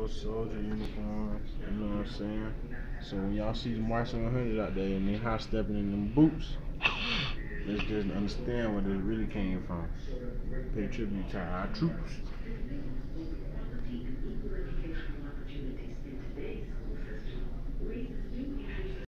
little soldier uniforms, you know what I'm saying? So when y'all see the Marching 100 out there and they high stepping in them boots, let's just understand where this really came from. Pay tribute to our troops.